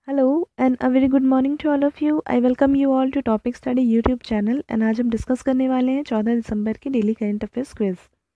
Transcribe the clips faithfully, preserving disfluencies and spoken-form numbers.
Hello and a very good morning to all of you. I welcome you all to topic study YouTube channel and आज हम discuss करने वाले हैं चौदह दिसंबर की डेली करंट अफेयर्स क्विज।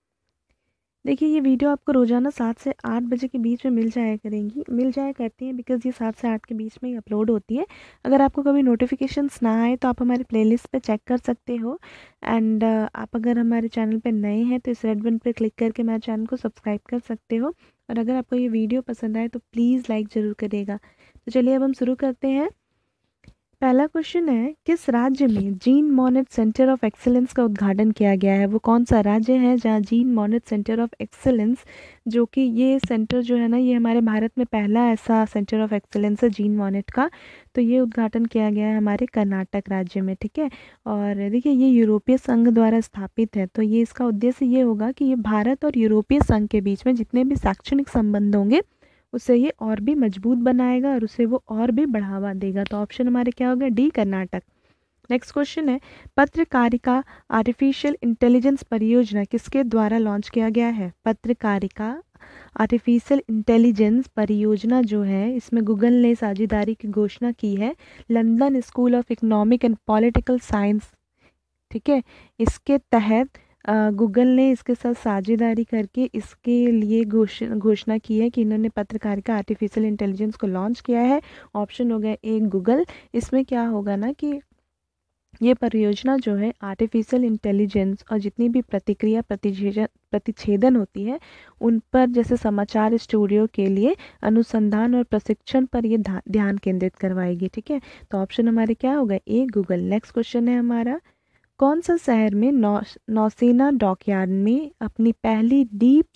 देखिए ये वीडियो आपको रोज़ाना सात से आठ बजे के बीच में मिल जाया करेंगी मिल जाया करती हैं बिकॉज़ ये सात से आठ के बीच में ही अपलोड होती है। अगर आपको कभी नोटिफिकेशंस ना आए तो आप हमारे प्लेलिस्ट पे चेक कर सकते हो। एंड आप अगर हमारे चैनल पे नए हैं तो इस रेड बटन पे क्लिक करके हमारे चैनल को सब्सक्राइब कर सकते हो। और अगर आपको ये वीडियो पसंद आए तो प्लीज़ लाइक ज़रूर करिएगा। तो चलिए अब हम शुरू करते हैं। पहला क्वेश्चन है, किस राज्य में Jean Monnet centre of excellence का उद्घाटन किया गया है? वो कौन सा राज्य है जहाँ Jean Monnet centre of excellence, जो कि ये सेंटर जो है ना, ये हमारे भारत में पहला ऐसा सेंटर ऑफ एक्सीलेंस है जीन मोनेट का। तो ये उद्घाटन किया गया है हमारे कर्नाटक राज्य में। ठीक है। और देखिए ये यूरोपीय संघ द्वारा स्थापित है, तो ये इसका उद्देश्य ये होगा कि ये भारत और यूरोपीय संघ के बीच में जितने भी शैक्षणिक संबंध होंगे उसे ये और भी मजबूत बनाएगा और उसे वो और भी बढ़ावा देगा। तो ऑप्शन हमारे क्या होगा? डी, कर्नाटक। नेक्स्ट क्वेश्चन है, पत्रकारिता आर्टिफिशियल इंटेलिजेंस परियोजना किसके द्वारा लॉन्च किया गया है? पत्रकारिता आर्टिफिशियल इंटेलिजेंस परियोजना जो है, इसमें गूगल ने साझेदारी की घोषणा की है London school of economic and political science. ठीक है। इसके तहत गूगल ने इसके साथ साझेदारी करके इसके लिए घोषणा घोषणा की है कि इन्होंने पत्रकारिता आर्टिफिशियल इंटेलिजेंस को लॉन्च किया है। ऑप्शन हो गया ए, गूगल। इसमें क्या होगा ना कि ये परियोजना जो है आर्टिफिशियल इंटेलिजेंस और जितनी भी प्रतिक्रिया प्रतिछेदन प्रतिछेदन होती है उन पर, जैसे समाचार स्टूडियो के लिए अनुसंधान और प्रशिक्षण पर ये ध्यान केंद्रित करवाएगी। ठीक है। तो ऑप्शन हमारे क्या होगा? ए, गूगल। नेक्स्ट क्वेश्चन है हमारा, कौन सा शहर में नौ नौसेना डॉकयार्ड में अपनी पहली डीप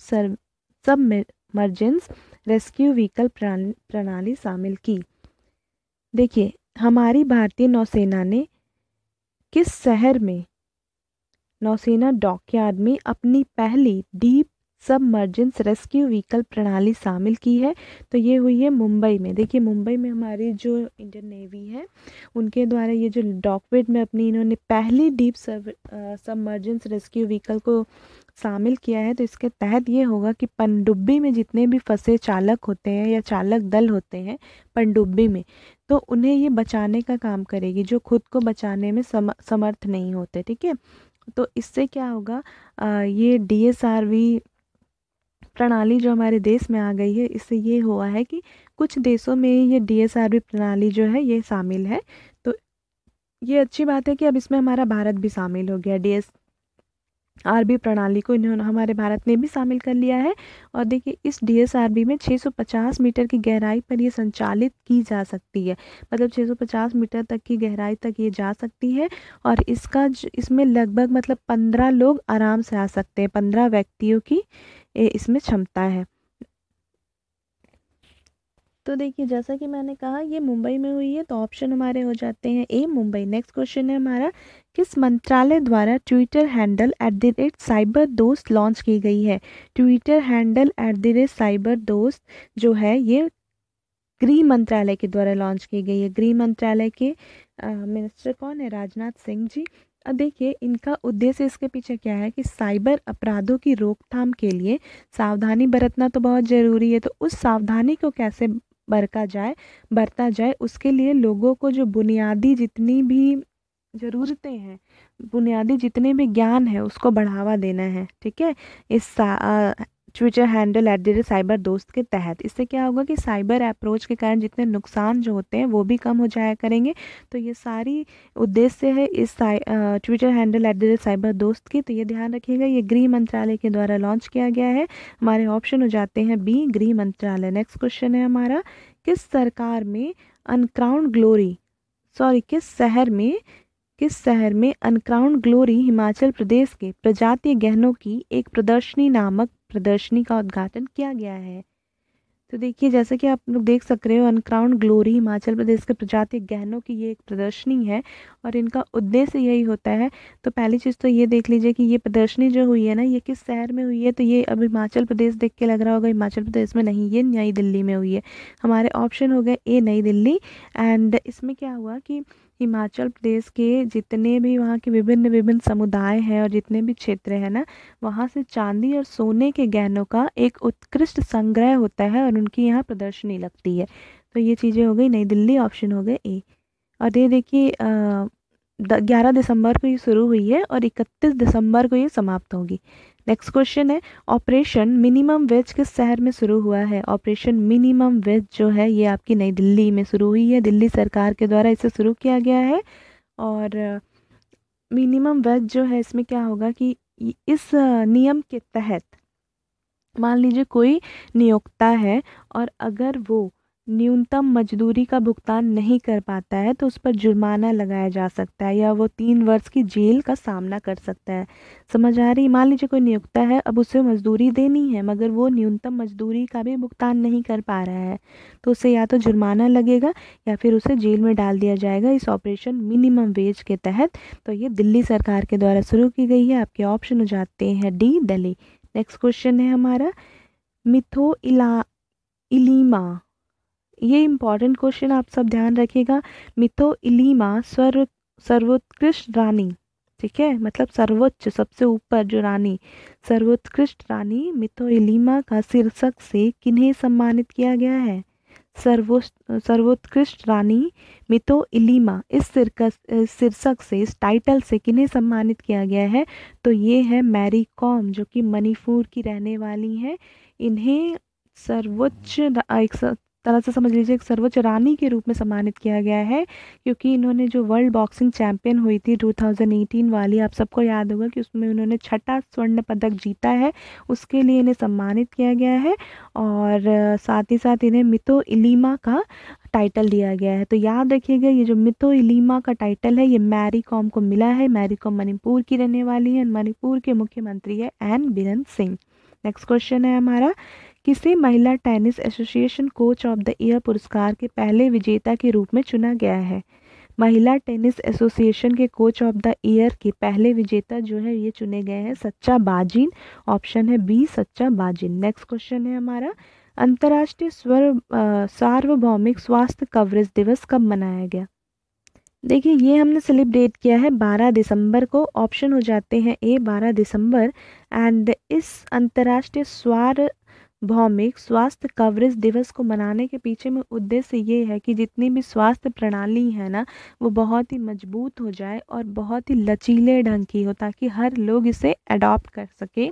सबमर्जेंस रेस्क्यू व्हीकल प्रणाली शामिल की? देखिए हमारी भारतीय नौसेना ने किस शहर में नौसेना डॉकयार्ड में अपनी पहली डीप सबमर्जेंस रेस्क्यू व्हीकल प्रणाली शामिल की है? तो ये हुई है मुंबई में। देखिए मुंबई में हमारी जो इंडियन नेवी है उनके द्वारा ये जो डॉकयार्ड में अपनी इन्होंने पहली डीप सब सबमर्जेंस रेस्क्यू व्हीकल को शामिल किया है। तो इसके तहत ये होगा कि पनडुब्बी में जितने भी फंसे चालक होते हैं या चालक दल होते हैं पनडुब्बी में, तो उन्हें ये बचाने का काम करेगी जो खुद को बचाने में सम, समर्थ नहीं होते। ठीक है। तो इससे क्या होगा, आ, ये डी एस आर वी प्रणाली जो हमारे देश में आ गई है, इससे ये हुआ है कि कुछ देशों में ये डी एस आर वी प्रणाली जो है ये शामिल है। तो ये अच्छी बात है कि अब इसमें हमारा भारत भी शामिल हो गया। डी एस आर बी प्रणाली को इन्होंने हमारे भारत ने भी शामिल कर लिया है। और देखिए इस डी एस आर बी में छह सौ पचास मीटर की गहराई पर ये संचालित की जा सकती है, मतलब छह सौ पचास मीटर तक की गहराई तक ये जा सकती है। और इसका इसमें लगभग मतलब पंद्रह लोग आराम से आ सकते हैं, पंद्रह व्यक्तियों की इसमें क्षमता है। तो देखिए जैसा कि मैंने कहा ये मुंबई में हुई है, तो ऑप्शन हमारे हो जाते हैं ए, मुंबई। नेक्स्ट क्वेश्चन है हमारा, किस मंत्रालय द्वारा Twitter handle at the rate cyber दोस्त लॉन्च की गई है? Twitter handle at the rate cyber दोस्त जो है ये गृह मंत्रालय के द्वारा लॉन्च की गई है। गृह मंत्रालय के मिनिस्टर कौन है? राजनाथ सिंह जी। अब देखिए इनका उद्देश्य इसके पीछे क्या है कि साइबर अपराधों की रोकथाम के लिए सावधानी बरतना तो बहुत ज़रूरी है। तो उस सावधानी को कैसे बरता जाए बरता जाए उसके लिए लोगों को जो बुनियादी जितनी भी ज़रूरतें हैं, बुनियादी जितने भी ज्ञान है उसको बढ़ावा देना है। ठीक है। इस Twitter handle at the rate cyber दोस्त के तहत इससे क्या होगा कि साइबर अप्रोच के कारण जितने नुकसान जो होते हैं वो भी कम हो जाया करेंगे। तो ये सारी उद्देश्य है इस Twitter handle at the rate cyber दोस्त की। तो ये ध्यान रखिएगा, ये गृह मंत्रालय के द्वारा लॉन्च किया गया है। हमारे ऑप्शन हो जाते हैं बी, गृह मंत्रालय। नेक्स्ट क्वेश्चन है हमारा, किस सरकार में अनक्राउन ग्लोरी सॉरी किस शहर में किस शहर में अनक्राउन ग्लोरी हिमाचल प्रदेश के प्रजातीय गहनों की एक प्रदर्शनी नामक प्रदर्शनी का उद्घाटन किया गया है? तो देखिए जैसे कि आप लोग देख सक रहे हो, अनक्राउन ग्लोरी हिमाचल प्रदेश के प्रजातीय गहनों की ये एक प्रदर्शनी है और इनका उद्देश्य यही होता है। तो पहली चीज़ तो ये देख लीजिए कि ये प्रदर्शनी जो हुई है ना, ये किस शहर में हुई है? तो ये अब हिमाचल प्रदेश देख के लग रहा होगा हिमाचल प्रदेश में नहीं, ये नई दिल्ली में हुई है। हमारे ऑप्शन हो गए ए, नई दिल्ली। एंड इसमें क्या हुआ कि हिमाचल प्रदेश के जितने भी वहाँ के विभिन्न विभिन्न समुदाय हैं और जितने भी क्षेत्र हैं ना, वहाँ से चांदी और सोने के गहनों का एक उत्कृष्ट संग्रह होता है और उनकी यहाँ प्रदर्शनी लगती है। तो ये चीज़ें हो गई नई दिल्ली, ऑप्शन हो गए ए। और ये देखिए ग्यारह दिसंबर को ये शुरू हुई है और इकतीस दिसंबर को ये समाप्त होगी। नेक्स्ट क्वेश्चन है, ऑपरेशन मिनिमम वेज किस शहर में शुरू हुआ है? ऑपरेशन मिनिमम वेज जो है ये आपकी नई दिल्ली में शुरू हुई है, दिल्ली सरकार के द्वारा इसे शुरू किया गया है। और मिनिमम वेज जो है इसमें क्या होगा कि इस नियम के तहत मान लीजिए कोई नियोक्ता है और अगर वो न्यूनतम मजदूरी का भुगतान नहीं कर पाता है तो उस पर जुर्माना लगाया जा सकता है या वो तीन वर्ष की जेल का सामना कर सकता है। समझ आ रही? मान लीजिए कोई नियोक्ता है, अब उसे मजदूरी देनी है मगर वो न्यूनतम मजदूरी का भी भुगतान नहीं कर पा रहा है तो उसे या तो जुर्माना लगेगा या फिर उसे जेल में डाल दिया जाएगा इस ऑपरेशन मिनिमम वेज के तहत। तो ये दिल्ली सरकार के द्वारा शुरू की गई है। आपके ऑप्शन हो जाते हैं डी, दिल्ली। नेक्स्ट क्वेश्चन है हमारा, मिथो इला इलीमा। ये इम्पॉर्टेंट क्वेश्चन आप सब ध्यान रखिएगा। मिथो इलीमा सर्व सर्वोत्कृष्ट रानी, ठीक है, मतलब सर्वोच्च, सबसे ऊपर जो रानी, सर्वोत्कृष्ट रानी मिथो इलीमा का शीर्षक से किन्हें सम्मानित किया गया है? सर्वो सर्वोत्कृष्ट रानी मिथो इलीमा इस शीर्षक से, इस टाइटल से किन्हें सम्मानित किया गया है? तो ये है मैरी कॉम, जो कि मणिपुर की रहने वाली हैं। इन्हें सर्वोच्च, एक तरह से समझ लीजिए एक सर्वोच्च रानी के रूप में सम्मानित किया गया है क्योंकि इन्होंने जो वर्ल्ड बॉक्सिंग चैंपियन हुई थी दो हज़ार अठारह वाली, आप सबको याद होगा कि उसमें उन्होंने छठा स्वर्ण पदक जीता है, उसके लिए इन्हें सम्मानित किया गया है। और साथ ही साथ इन्हें मिथो इलीमा का टाइटल दिया गया है। तो याद रखिएगा ये जो मिथो इलीमा का टाइटल है ये मैरी कॉम को मिला है। मैरी कॉम मणिपुर की रहने वाली है, मणिपुर के मुख्यमंत्री है N Biren Singh. Next question है हमारा, किसे महिला tennis association coach of the year पुरस्कार के पहले विजेता के रूप में चुना गया है? महिला टेनिस एसोसिएशन के कोच ऑफ द ईयर के पहले विजेता जो है ये चुने गए हैं सच्चा बाजिन। ऑप्शन है बी, सच्चा बाजिन। नेक्स्ट क्वेश्चन है हमारा, अंतर्राष्ट्रीय स्वर सार्वभौमिक स्वास्थ्य कवरेज दिवस कब मनाया गया? देखिए ये हमने सेलिब्रेट किया है बारह दिसंबर को। ऑप्शन हो जाते हैं ए, बारह दिसंबर। एंड इस अंतर्राष्ट्रीय स्वार भौमिक स्वास्थ्य कवरेज दिवस को मनाने के पीछे में उद्देश्य ये है कि जितनी भी स्वास्थ्य प्रणाली है ना वो बहुत ही मजबूत हो जाए और बहुत ही लचीले ढंग की हो ताकि हर लोग इसे अडॉप्ट कर सके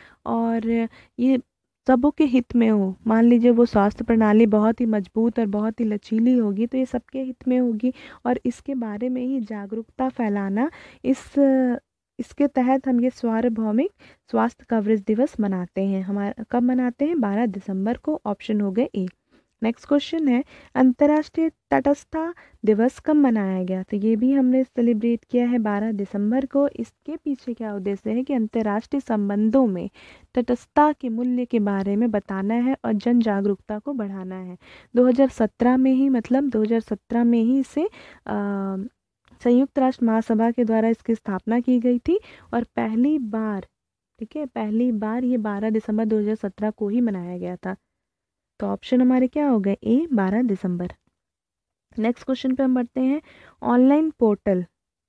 और ये सबों के हित में हो। मान लीजिए वो स्वास्थ्य प्रणाली बहुत ही मजबूत और बहुत ही लचीली होगी तो ये सबके हित में होगी और इसके बारे में ही जागरूकता फैलाना, इस इसके तहत हम ये सार्वभौमिक स्वास्थ्य कवरेज दिवस मनाते हैं। हमारा कब मनाते हैं? बारह दिसंबर को। ऑप्शन हो गए ए। नेक्स्ट क्वेश्चन है, अंतर्राष्ट्रीय तटस्थता दिवस कब मनाया गया? तो ये भी हमने सेलिब्रेट किया है बारह दिसंबर को। इसके पीछे क्या उद्देश्य है कि अंतर्राष्ट्रीय संबंधों में तटस्थता के मूल्य के बारे में बताना है और जन जागरूकता को बढ़ाना है। दो हज़ार सत्रह में ही, मतलब दो हज़ार सत्रह में ही इसे आ, संयुक्त राष्ट्र महासभा के द्वारा इसकी स्थापना की गई थी और पहली बार, ठीक है, पहली बार ये बारह दिसंबर दो हज़ार सत्रह को ही मनाया गया था। तो ऑप्शन हमारे क्या हो गए? ए, बारह दिसंबर। नेक्स्ट क्वेश्चन पे हम बढ़ते हैं, ऑनलाइन पोर्टल।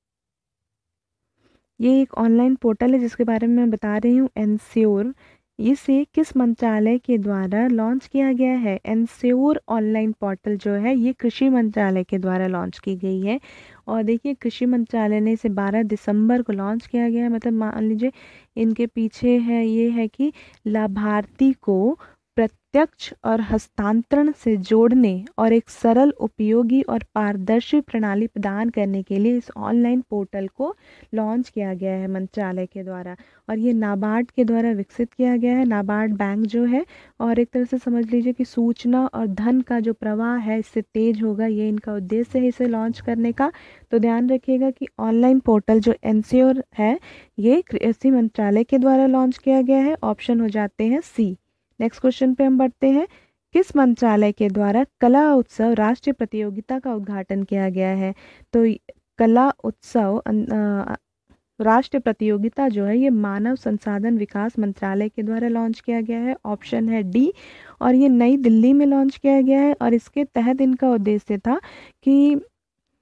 ये एक ऑनलाइन पोर्टल है जिसके बारे में मैं बता रही हूँ, एनश्योर। इसे किस मंत्रालय के द्वारा लॉन्च किया गया है? एनश्योर ऑनलाइन पोर्टल जो है ये कृषि मंत्रालय के द्वारा लॉन्च की गई है। और देखिए कृषि मंत्रालय ने इसे बारह दिसंबर को लॉन्च किया गया है। मतलब मान लीजिए इनके पीछे है ये है कि लाभार्थी को प्रत्यक्ष और हस्तांतरण से जोड़ने और एक सरल, उपयोगी और पारदर्शी प्रणाली प्रदान करने के लिए इस ऑनलाइन पोर्टल को लॉन्च किया गया है मंत्रालय के द्वारा और ये नाबार्ड के द्वारा विकसित किया गया है। नाबार्ड बैंक जो है, और एक तरह से समझ लीजिए कि सूचना और धन का जो प्रवाह है इससे तेज होगा, ये इनका उद्देश्य है इसे लॉन्च करने का। तो ध्यान रखिएगा कि ऑनलाइन पोर्टल जो एनश्योर है ये कृषि मंत्रालय के द्वारा लॉन्च किया गया है। ऑप्शन हो जाते हैं सी। नेक्स्ट क्वेश्चन पे हम बढ़ते हैं, किस मंत्रालय के द्वारा कला उत्सव राष्ट्रीय प्रतियोगिता का उद्घाटन किया गया है? तो कला उत्सव राष्ट्रीय प्रतियोगिता जो है ये मानव संसाधन विकास मंत्रालय के द्वारा लॉन्च किया गया है। ऑप्शन है डी। और ये नई दिल्ली में लॉन्च किया गया है और इसके तहत इनका उद्देश्य था कि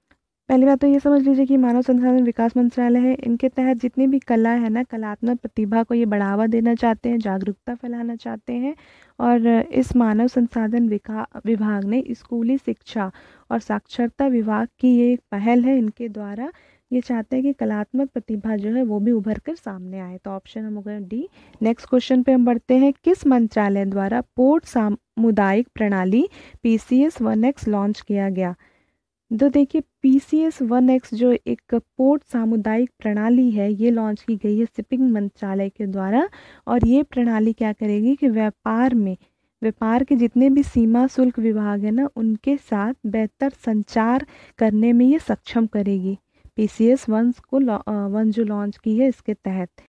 पहली बात तो ये समझ लीजिए कि मानव संसाधन विकास मंत्रालय है, इनके तहत जितनी भी कला है ना, कलात्मक प्रतिभा को ये बढ़ावा देना चाहते हैं, जागरूकता फैलाना चाहते हैं। और इस मानव संसाधन विका विभाग ने स्कूली शिक्षा और साक्षरता विभाग की ये एक पहल है, इनके द्वारा ये चाहते हैं कि कलात्मक प्रतिभा जो है वो भी उभर कर सामने आए। तो ऑप्शन हम हो गए डी। नेक्स्ट क्वेश्चन पे हम बढ़ते हैं। किस मंत्रालय द्वारा पोर्ट सामुदायिक प्रणाली P C S one X launch किया गया? तो देखिए, P C S one X जो एक पोर्ट सामुदायिक प्रणाली है, ये लॉन्च की गई है शिपिंग मंत्रालय के द्वारा। और ये प्रणाली क्या करेगी कि व्यापार में व्यापार के जितने भी सीमा शुल्क विभाग है ना, उनके साथ बेहतर संचार करने में ये सक्षम करेगी। पी सी एस वन को वन जो लॉन्च की है इसके तहत।